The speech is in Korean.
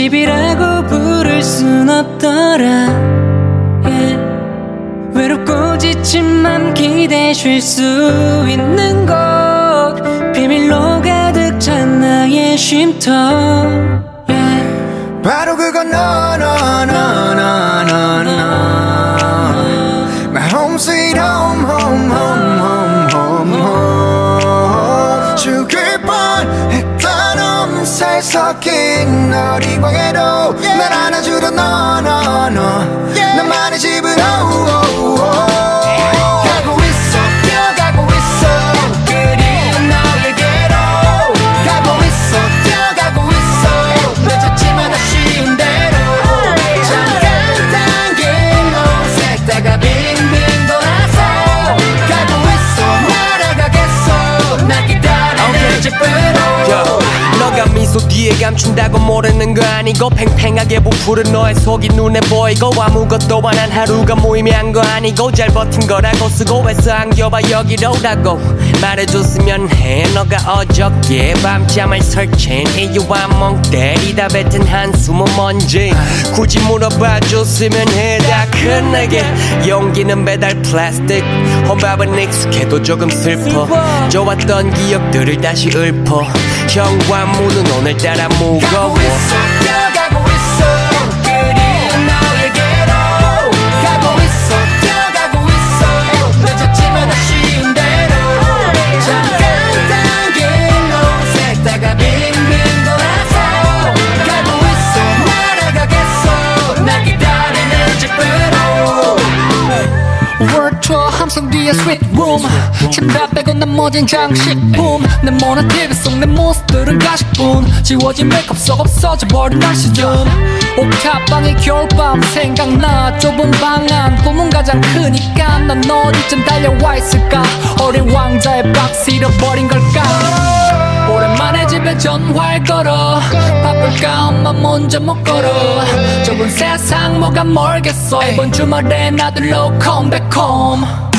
집이라고 부를 순 없더라. yeah. 외롭고 지친 맘 기대 쉴 수 있는 곳, 비밀로 가득 찬 나의 쉼터. yeah. 바로 그건 너 My home sweet home home home home home home. 죽을 뻔했던 엄살 섞인 어리광에도 날 안아주던 너 나만의 집으로 가고 있어 뛰어가고 있어 그리운 너에게로 가고 있어 뛰어가고 있어 늦었지만 아쉬운 대로 잠깐 당긴 색다가 빙빙 돌아서 가고 있어 날아가겠어 날 기다리는 집으로. 너가 미소 뒤에 감춘다고 모르는 거 아니고 팽팽하게 부푸른 너의 속이 눈에 보이고 아무것도 안 한 하루가 무의미한 거 아니고 잘 버틴 거라고 수고해서 안겨봐 여기로라고 말해줬으면 해. 너가 어저께 밤잠을 설친 이유와 멍 때리다 뱉은 한숨은 뭔지 굳이 물어봐줬으면 해. 다 큰 내게 용기는 배달 플라스틱 혼밥은 익숙해도 조금 슬퍼. 좋았던 기억들을 다시 읊어. 현관문은 오늘따라 무거워. 가고 있어 뛰어가고 있어 그리운 너에게로 가고 있어 뛰어가고 있어 늦었지만 아쉬운 대로 잠깐 당긴 색다가 빙빙 돌아서 가고 있어 날아가겠어 날 기다리는 집으로. World tour 함성 뒤에 sweet room 침대 빼고 나머진 장식품. 네모난 TV 속 내 모습들은 가식뿐. 지워진 메이크업 속 없어져버린 날 시점. 옥탑방의 겨울밤 생각나. 좁은 방 안 꿈은 가장 크니까 난 어디쯤 달려와 있을까. 어린 왕자의 박 잃어버린 걸까. 오랜만에 집에 전화를 걸어. 바쁠까 엄마 먼저 못 걸어. 좁은 세상 뭐가 멀겠어. 이번 주말에 나들러 come back home.